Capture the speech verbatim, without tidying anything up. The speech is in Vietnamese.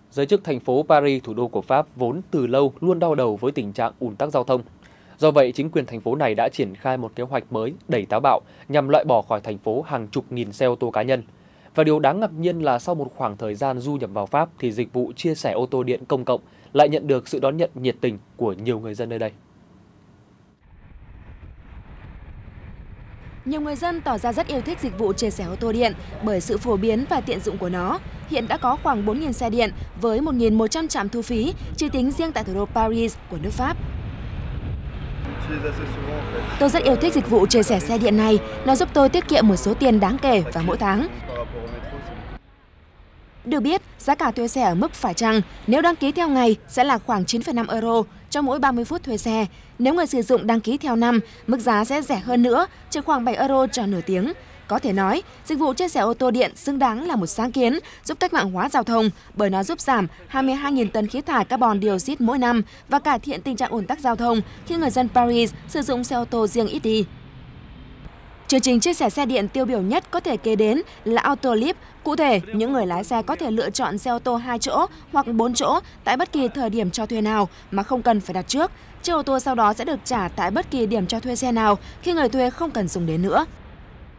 Giới chức thành phố Paris, thủ đô của Pháp, vốn từ lâu luôn đau đầu với tình trạng ùn tắc giao thông. Do vậy, chính quyền thành phố này đã triển khai một kế hoạch mới đầy táo bạo nhằm loại bỏ khỏi thành phố hàng chục nghìn xe ô tô cá nhân. Và điều đáng ngạc nhiên là sau một khoảng thời gian du nhập vào Pháp thì dịch vụ chia sẻ ô tô điện công cộng lại nhận được sự đón nhận nhiệt tình của nhiều người dân nơi đây. Nhiều người dân tỏ ra rất yêu thích dịch vụ chia sẻ ô tô điện bởi sự phổ biến và tiện dụng của nó. Hiện đã có khoảng bốn nghìn xe điện với một nghìn một trăm trạm thu phí, chỉ tính riêng tại thủ đô Paris của nước Pháp. Tôi rất yêu thích dịch vụ chia sẻ xe điện này, nó giúp tôi tiết kiệm một số tiền đáng kể vào mỗi tháng. Được biết, giá cả thuê xe ở mức phải chăng, nếu đăng ký theo ngày sẽ là khoảng chín phẩy năm euro cho mỗi ba mươi phút thuê xe. Nếu người sử dụng đăng ký theo năm, mức giá sẽ rẻ hơn nữa, chỉ khoảng bảy euro cho nửa tiếng. Có thể nói, dịch vụ chia sẻ ô tô điện xứng đáng là một sáng kiến giúp cách mạng hóa giao thông bởi nó giúp giảm hai mươi hai nghìn tấn khí thải carbon dioxide mỗi năm và cải thiện tình trạng ùn tắc giao thông khi người dân Paris sử dụng xe ô tô riêng ít đi. Chương trình chia sẻ xe điện tiêu biểu nhất có thể kể đến là Autolib. Cụ thể, những người lái xe có thể lựa chọn xe ô tô hai chỗ hoặc bốn chỗ tại bất kỳ thời điểm cho thuê nào mà không cần phải đặt trước. Chiếc ô tô sau đó sẽ được trả tại bất kỳ điểm cho thuê xe nào khi người thuê không cần dùng đến nữa.